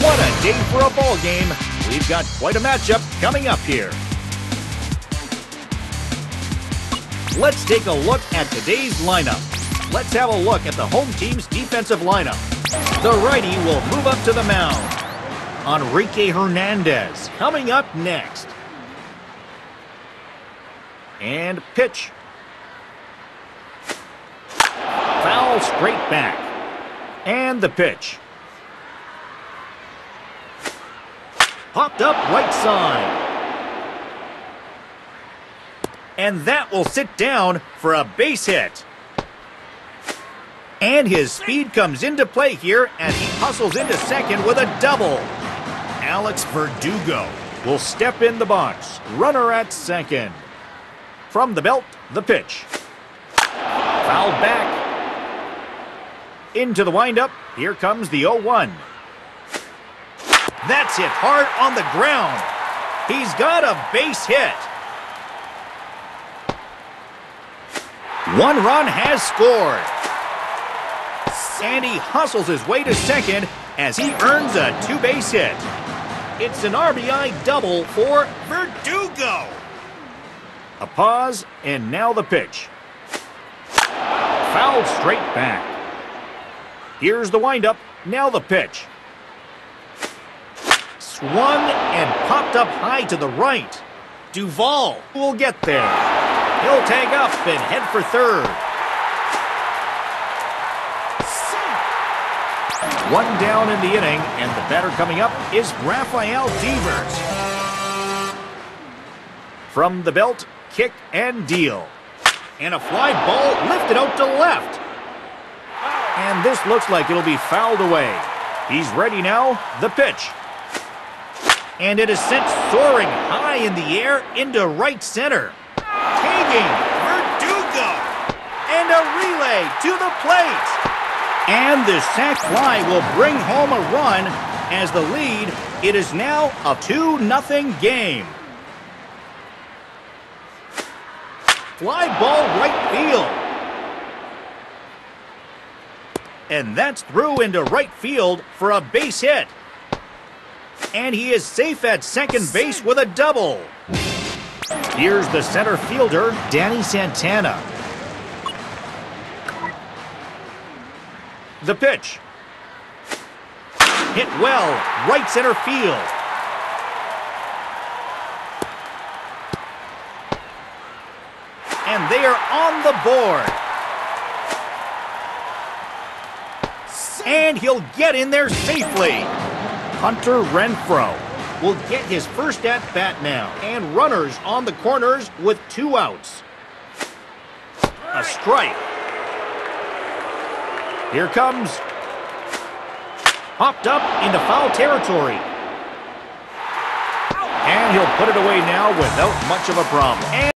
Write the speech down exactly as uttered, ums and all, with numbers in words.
What a day for a ball game. We've got quite a matchup coming up here. Let's take a look at today's lineup. Let's have a look at the home team's defensive lineup. The righty will move up to the mound. Enrique Hernandez coming up next. And pitch. Foul straight back. And the pitch. Popped up right side. And that will sit down for a base hit. And his speed comes into play here as he hustles into second with a double. Alex Verdugo will step in the box. Runner at second. From the belt, the pitch. Fouled back. Into the windup. Here comes the oh one. That's hit hard on the ground. He's got a base hit. One run has scored. And he hustles his way to second as he earns a two-base hit. It's an R B I double for Verdugo. A pause, and now the pitch. Fouled straight back. Here's the windup, now the pitch. Swung and popped up high to the right. Duvall will get there. He'll tag up and head for third. One down in the inning, and the batter coming up is Rafael Devers. From the belt, kick and deal. And a fly ball lifted out to left. And this looks like it'll be fouled away. He's ready now, the pitch. And it is sent soaring high in the air into right center. Tagging Verdugo. And a relay to the plate. And the sac fly will bring home a run as the lead. It is now a two nothing game. Fly ball right field. And that's through into right field for a base hit. And he is safe at second base with a double. Here's the center fielder, Danny Santana. The pitch. Hit well, right center field. And they are on the board. And he'll get in there safely. Hunter Renfroe will get his first at-bat now. And runners on the corners with two outs. A strike. Here comes. Popped up into foul territory. And he'll put it away now without much of a problem. And